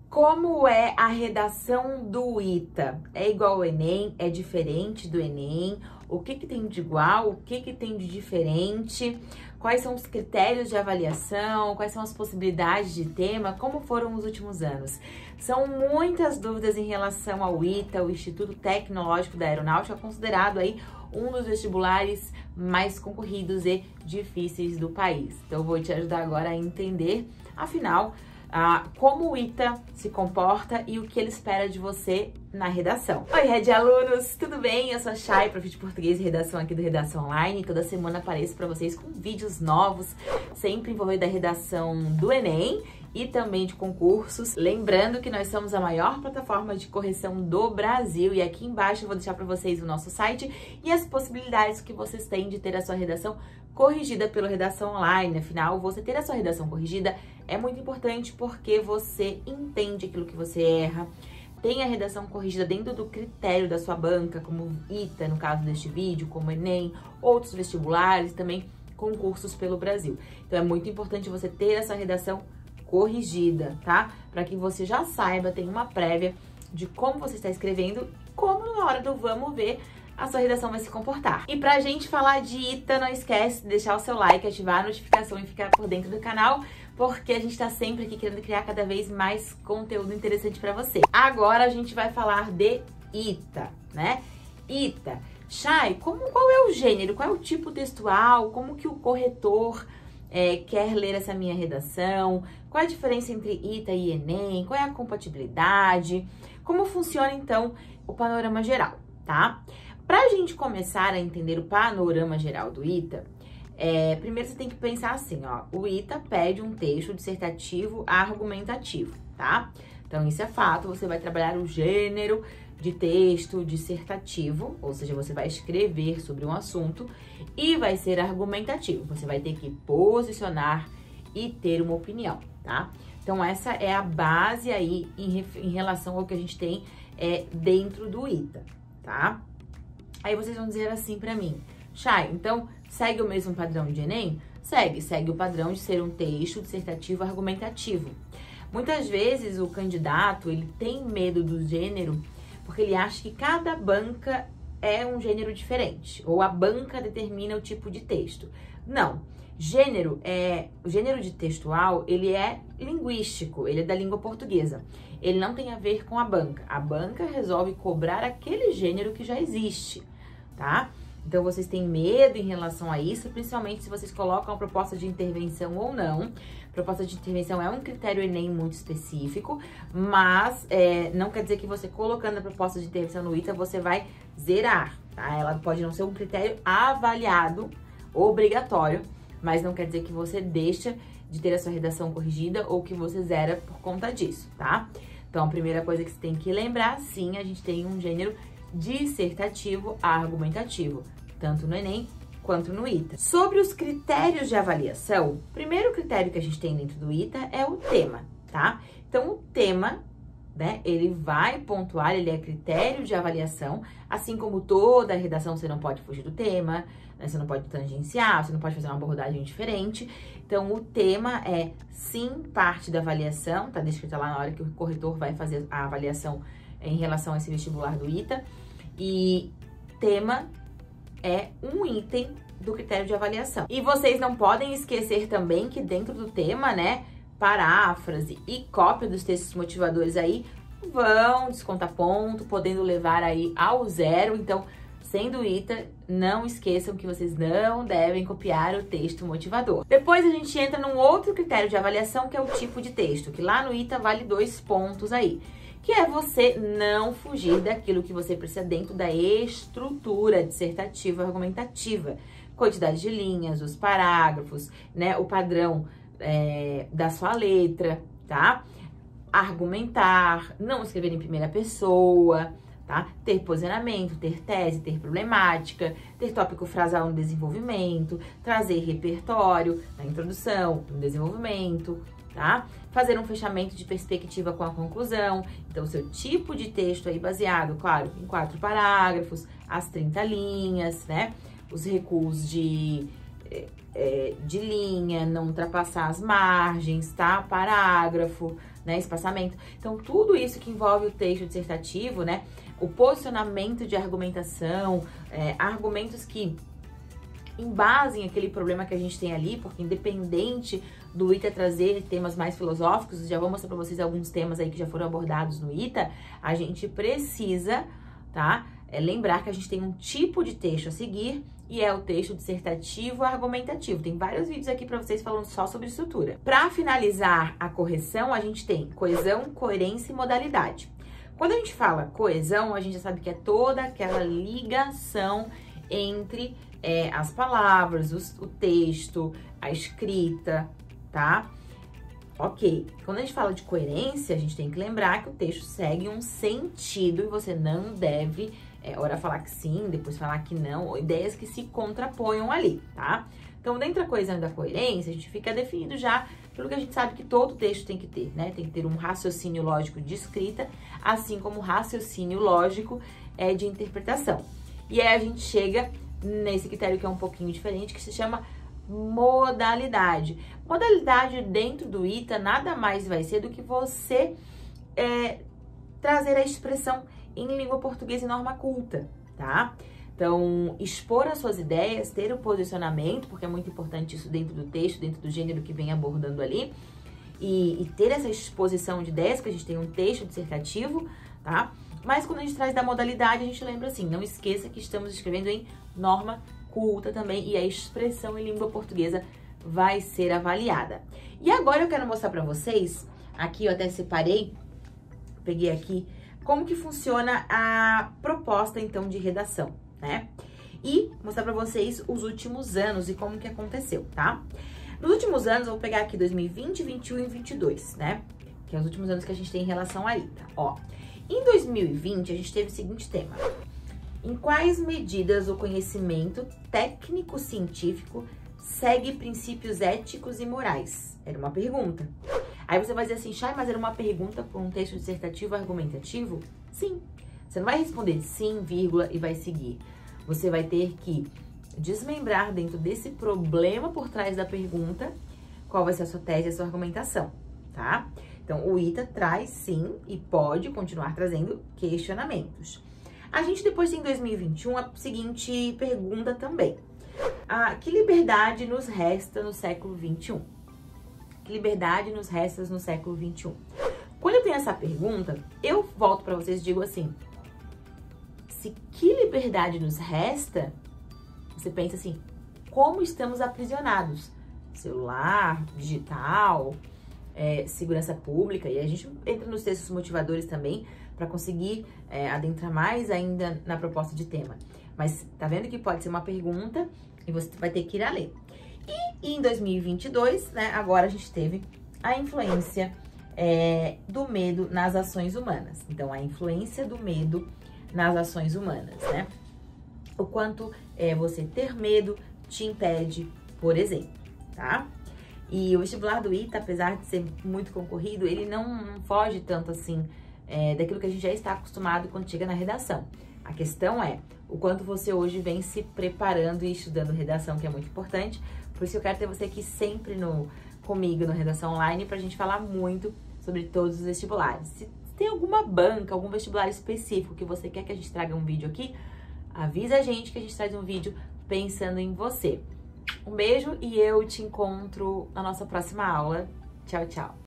Como é a redação do ITA? É igual ao Enem? É diferente do Enem? O que tem de igual? O que tem de diferente? Quais são os critérios de avaliação? Quais são as possibilidades de tema? Como foram os últimos anos? São muitas dúvidas em relação ao ITA, o Instituto Tecnológico da Aeronáutica, considerado aí um dos vestibulares mais concorridos e difíceis do país. Então, eu vou te ajudar agora a entender, afinal, como o ITA se comporta e o que ele espera de você na redação. Oi, Red Alunos, tudo bem? Eu sou a Chay, prof de português e redação aqui do Redação Online. Toda semana apareço para vocês com vídeos novos, sempre envolvendo a redação do Enem e também de concursos. Lembrando que nós somos a maior plataforma de correção do Brasil e aqui embaixo eu vou deixar para vocês o nosso site e as possibilidades que vocês têm de ter a sua redação corrigida pelo Redação Online. Afinal, você ter a sua redação corrigida é muito importante porque você entende aquilo que você erra, tem a redação corrigida dentro do critério da sua banca, como ITA, no caso deste vídeo, como Enem, outros vestibulares, também concursos pelo Brasil. Então, é muito importante você ter essa redação corrigida, tá? Para que você já saiba, tenha uma prévia de como você está escrevendo, como na hora do vamos ver, a sua redação vai se comportar. E pra gente falar de ITA, não esquece de deixar o seu like, ativar a notificação e ficar por dentro do canal, porque a gente tá sempre aqui querendo criar cada vez mais conteúdo interessante pra você. Agora a gente vai falar de ITA, né? ITA. Chay, qual é o gênero, qual é o tipo textual, como que o corretor quer ler essa minha redação, qual é a diferença entre ITA e Enem, qual é a compatibilidade, como funciona então o panorama geral, tá? Pra gente começar a entender o panorama geral do ITA, primeiro você tem que pensar assim, ó, o ITA pede um texto dissertativo argumentativo, tá? Então, isso é fato, você vai trabalhar o gênero de texto dissertativo, ou seja, você vai escrever sobre um assunto e vai ser argumentativo, você vai ter que posicionar e ter uma opinião, tá? Então, essa é a base aí em relação ao que a gente tem dentro do ITA, tá? Aí vocês vão dizer assim pra mim, Chay, então segue o mesmo padrão de Enem? Segue o padrão de ser um texto dissertativo argumentativo. Muitas vezes o candidato, ele tem medo do gênero porque ele acha que cada banca é um gênero diferente, ou a banca determina o tipo de texto. Não, o gênero de textual, ele é linguístico, ele é da língua portuguesa. Ele não tem a ver com a banca. A banca resolve cobrar aquele gênero que já existe, tá? Então, vocês têm medo em relação a isso, principalmente se vocês colocam a proposta de intervenção ou não. Proposta de intervenção é um critério Enem muito específico, mas não quer dizer que você colocando a proposta de intervenção no ITA, você vai zerar, tá? Ela pode não ser um critério avaliado, obrigatório, mas não quer dizer que você deixa de ter a sua redação corrigida ou que você zera por conta disso, tá? Então, a primeira coisa que você tem que lembrar, sim, a gente tem um gênero dissertativo argumentativo, tanto no Enem quanto no ITA. Sobre os critérios de avaliação, o primeiro critério que a gente tem dentro do ITA é o tema, tá? Então, o tema, né, ele vai pontuar, ele é critério de avaliação, assim como toda a redação você não pode fugir do tema, né, você não pode tangenciar, você não pode fazer uma abordagem diferente. Então, o tema é, sim, parte da avaliação, tá descrito lá na hora que o corretor vai fazer a avaliação em relação a esse vestibular do ITA, e tema é um item do critério de avaliação. E vocês não podem esquecer também que dentro do tema, né, paráfrase e cópia dos textos motivadores aí vão descontar ponto, podendo levar aí ao zero. Então, sendo ITA, não esqueçam que vocês não devem copiar o texto motivador. Depois a gente entra num outro critério de avaliação, que é o tipo de texto, que lá no ITA vale 2 pontos aí, que é você não fugir daquilo que você precisa dentro da estrutura dissertativa argumentativa. Quantidade de linhas, os parágrafos, né, o padrão da sua letra, tá? Argumentar, não escrever em primeira pessoa, tá? Ter posicionamento, ter tese, ter problemática, ter tópico frasal no desenvolvimento, trazer repertório na introdução, no desenvolvimento, tá? Fazer um fechamento de perspectiva com a conclusão. Então, o seu tipo de texto aí baseado, claro, em 4 parágrafos, as 30 linhas, né? Os recuos de linha, não ultrapassar as margens, tá? Parágrafo, né, espaçamento. Então, tudo isso que envolve o texto dissertativo, né, o posicionamento de argumentação, argumentos que embasem aquele problema que a gente tem ali, porque independente do ITA trazer temas mais filosóficos, já vou mostrar para vocês alguns temas aí que já foram abordados no ITA, a gente precisa, tá, lembrar que a gente tem um tipo de texto a seguir e é o texto dissertativo argumentativo. Tem vários vídeos aqui para vocês falando só sobre estrutura. Para finalizar a correção, a gente tem coesão, coerência e modalidade. Quando a gente fala coesão, a gente já sabe que é toda aquela ligação entre as palavras, o texto, a escrita, tá? Ok. Quando a gente fala de coerência, a gente tem que lembrar que o texto segue um sentido e você não deve, ora falar que sim, depois falar que não, ou ideias que se contraponham ali, tá? Então, dentro da coesão e da coerência, a gente fica definido já pelo que a gente sabe que todo texto tem que ter, né? Tem que ter um raciocínio lógico de escrita, assim como raciocínio lógico de interpretação. E aí a gente chega nesse critério que é um pouquinho diferente, que se chama modalidade. Modalidade dentro do ITA nada mais vai ser do que você trazer a expressão em língua portuguesa e norma culta, tá? Então, expor as suas ideias, ter o posicionamento, porque é muito importante isso dentro do texto, dentro do gênero que vem abordando ali, e ter essa exposição de ideias, que a gente tem um texto dissertativo, tá? Mas quando a gente traz da modalidade, a gente lembra assim, não esqueça que estamos escrevendo em norma culta também, e a expressão em língua portuguesa vai ser avaliada. E agora eu quero mostrar para vocês, aqui eu até separei, peguei aqui, como que funciona a proposta, então, de redação, né? E mostrar para vocês os últimos anos e como que aconteceu, tá? Nos últimos anos, eu vou pegar aqui 2020, 21 e 22, né? Que é os últimos anos que a gente tem em relação a ITA, ó. Em 2020, a gente teve o seguinte tema: em quais medidas o conhecimento técnico-científico segue princípios éticos e morais? Era uma pergunta. Aí você vai dizer assim, Chay, mas era uma pergunta para um texto dissertativo argumentativo? Sim. Você não vai responder sim, vírgula, e vai seguir. Você vai ter que desmembrar dentro desse problema por trás da pergunta qual vai ser a sua tese e a sua argumentação, tá? Então, o ITA traz, sim, e pode continuar trazendo questionamentos. A gente depois tem em 2021 a seguinte pergunta também. Que liberdade nos resta no século XXI? Que liberdade nos resta no século XXI? Quando eu tenho essa pergunta, eu volto para vocês e digo assim, se que liberdade nos resta, você pensa assim, como estamos aprisionados? Celular, digital, segurança pública, e a gente entra nos textos motivadores também para conseguir adentrar mais ainda na proposta de tema. Mas tá vendo que pode ser uma pergunta e você vai ter que ir a ler. E em 2022, né, agora a gente teve a influência do medo nas ações humanas. Então, a influência do medo nas ações humanas, né? O quanto você ter medo te impede, por exemplo, tá? E o vestibular do ITA, apesar de ser muito concorrido, ele não foge tanto assim daquilo que a gente já está acostumado quando chega na redação. A questão é o quanto você hoje vem se preparando e estudando redação, que é muito importante. Por isso eu quero ter você aqui sempre comigo no Redação Online pra gente falar muito sobre todos os vestibulares. Se tem alguma banca, algum vestibular específico que você quer que a gente traga um vídeo aqui, avisa a gente que a gente traz um vídeo pensando em você. Um beijo e eu te encontro na nossa próxima aula. Tchau, tchau!